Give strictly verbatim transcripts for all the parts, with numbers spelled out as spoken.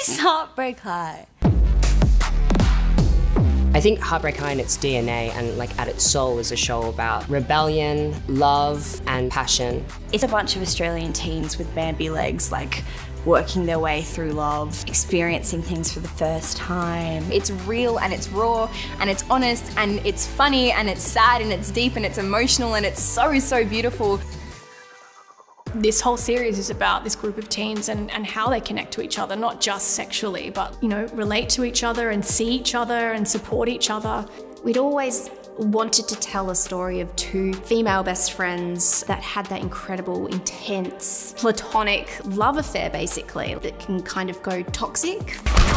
It's Heartbreak High. I think Heartbreak High in its D N A and like at its soul is a show about rebellion, love and passion. It's a bunch of Australian teens with Bambi legs, like working their way through love, experiencing things for the first time. It's real and it's raw and it's honest and it's funny and it's sad and it's deep and it's emotional and it's so, so beautiful. This whole series is about this group of teens and, and how they connect to each other, not just sexually, but, you know, relate to each other and see each other and support each other. We'd always wanted to tell a story of two female best friends that had that incredible, intense, platonic love affair, basically, that can kind of go toxic.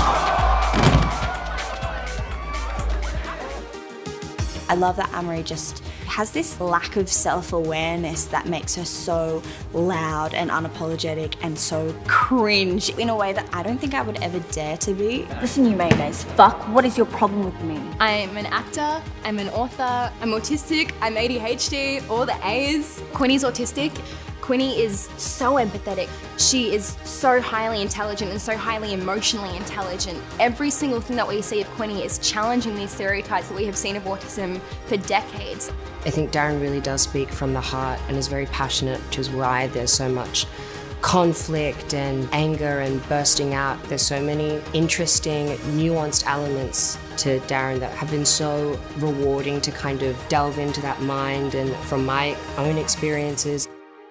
I love that Amory just has this lack of self-awareness that makes her so loud and unapologetic and so cringe in a way that I don't think I would ever dare to be. Listen, you mayonnaise, fuck, what is your problem with me? I'm an actor, I'm an author, I'm autistic, I'm A D H D, all the A's. Quinny's autistic. Quinny is so empathetic. She is so highly intelligent and so highly emotionally intelligent. Every single thing that we see of Quinny is challenging these stereotypes that we have seen of autism for decades. I think Darren really does speak from the heart and is very passionate, which is why there's so much conflict and anger and bursting out. There's so many interesting, nuanced elements to Darren that have been so rewarding to kind of delve into that mind and from my own experiences.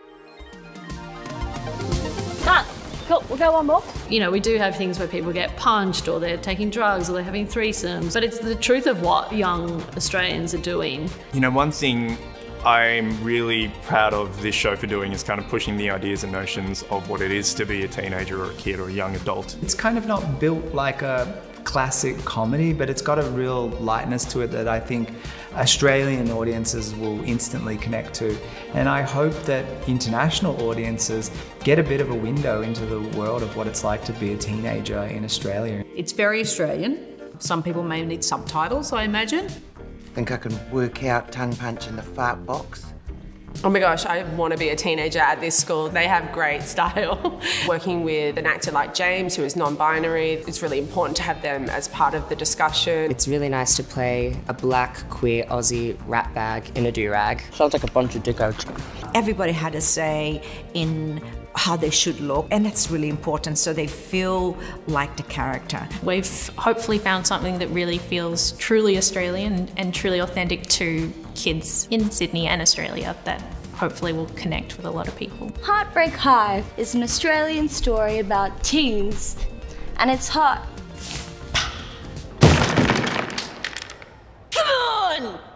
Done. Cool, we'll go one more. You know, we do have things where people get punched or they're taking drugs or they're having threesomes, but it's the truth of what young Australians are doing. You know, one thing I'm really proud of this show for doing is kind of pushing the ideas and notions of what it is to be a teenager or a kid or a young adult. It's kind of not built like a classic comedy, but it's got a real lightness to it that I think Australian audiences will instantly connect to. And I hope that international audiences get a bit of a window into the world of what it's like to be a teenager in Australia. It's very Australian. Some people may need subtitles, I imagine. I think I can work out tongue punch in the fart box. Oh my gosh, I want to be a teenager at this school. They have great style. Working with an actor like James, who is non-binary, it's really important to have them as part of the discussion. It's really nice to play a black, queer Aussie rat bag in a do-rag. Sounds like a bunch of dickos. Everybody had a say in how they should look, and that's really important, so they feel like the character. We've hopefully found something that really feels truly Australian and truly authentic to kids in Sydney and Australia that hopefully will connect with a lot of people. Heartbreak High is an Australian story about teens, and it's hot. Come on!